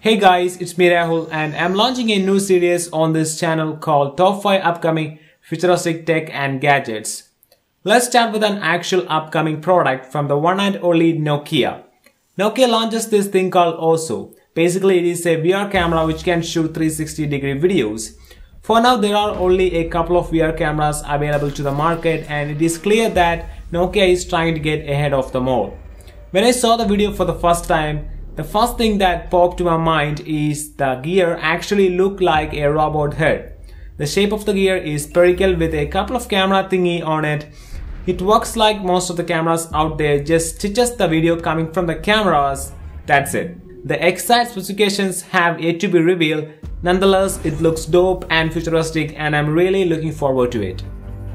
Hey guys, it's me Rahul and I'm launching a new series on this channel called Top 5 Upcoming Futuristic Tech and Gadgets. Let's start with an actual upcoming product from the one and only Nokia. Nokia launches this thing called DeeTunez. Basically, it is a VR camera which can shoot 360-degree videos. For now, there are only a couple of VR cameras available to the market and it is clear that Nokia is trying to get ahead of them all. When I saw the video for the first time, the first thing that popped to my mind is the gear actually looked like a robot head. The shape of the gear is spherical with a couple of camera thingy on it. It works like most of the cameras out there, just stitches the video coming from the cameras. That's it. The exact specifications have yet to be revealed. Nonetheless, it looks dope and futuristic and I'm really looking forward to it.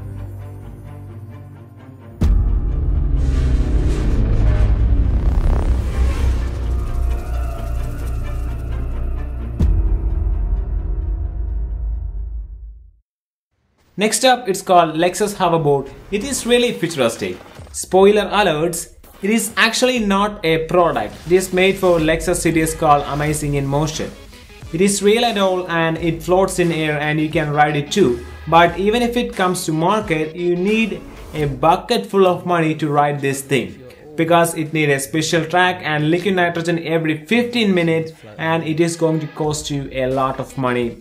Next up, it's called Lexus Hoverboard. It is really futuristic. Spoiler alerts, it is actually not a product. It is made for Lexus series called Amazing in Motion. It is real at all and it floats in air and you can ride it too. But even if it comes to market, you need a bucket full of money to ride this thing. Because it needs a special track and liquid nitrogen every 15 minutes and it is going to cost you a lot of money.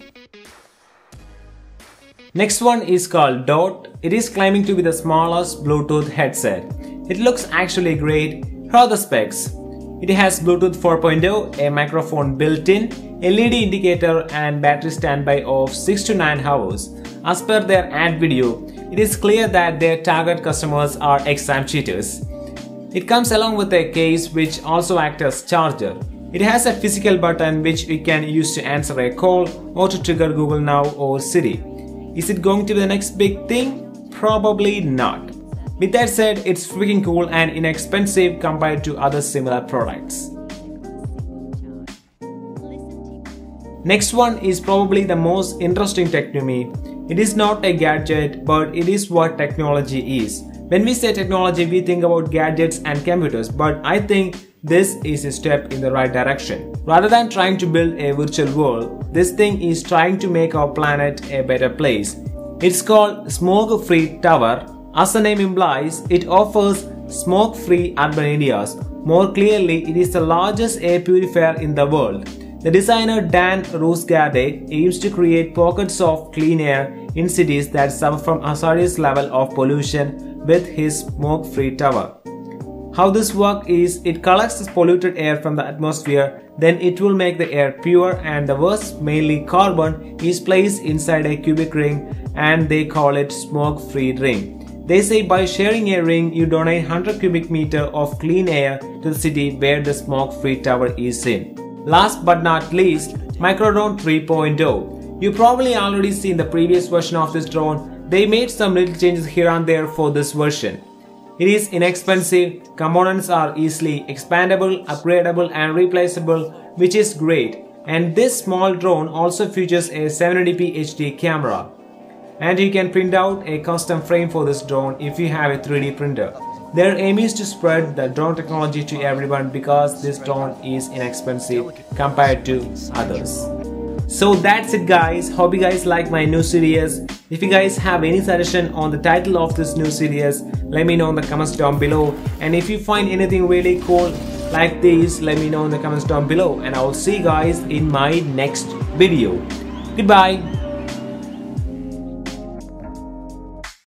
Next one is called DoT. It is claiming to be the smallest Bluetooth headset. It looks actually great. Here are the specs. It has Bluetooth 4.0, a microphone built in, LED indicator and battery standby of 6 to 9 hours. As per their ad video, it is clear that their target customers are exam cheaters. It comes along with a case which also acts as charger. It has a physical button which we can use to answer a call or to trigger Google Now or Siri. Is it going to be the next big thing? Probably not. With that said, it's freaking cool and inexpensive compared to other similar products. Next one is probably the most interesting tech to me. It is not a gadget, but it is what technology is. When we say technology, we think about gadgets and computers, but I think this is a step in the right direction. Rather than trying to build a virtual world, this thing is trying to make our planet a better place. It's called Smokefree Tower. As the name implies, it offers smoke-free urban areas. More clearly, it is the largest air purifier in the world. The designer Dan Roosgade aims to create pockets of clean air in cities that suffer from a hazardous level of pollution with his smoke-free tower. How this works is, it collects this polluted air from the atmosphere, then it will make the air pure and the worst, mainly carbon, is placed inside a cubic ring and they call it smoke-free ring. They say by sharing a ring, you donate 100 cubic meter of clean air to the city where the smoke-free tower is in. Last but not least, Microdrone 3.0. You probably already seen the previous version of this drone. They made some little changes here and there for this version. It is inexpensive, components are easily expandable, upgradable and replaceable, which is great. And this small drone also features a 720p HD camera. And you can print out a custom frame for this drone if you have a 3D printer. Their aim is to spread the drone technology to everyone because this drone is inexpensive compared to others. So that's it guys, hope you guys like my new series. If you guys have any suggestion on the title of this new series, let me know in the comments down below. And if you find anything really cool like this, let me know in the comments down below. And I will see you guys in my next video. Goodbye.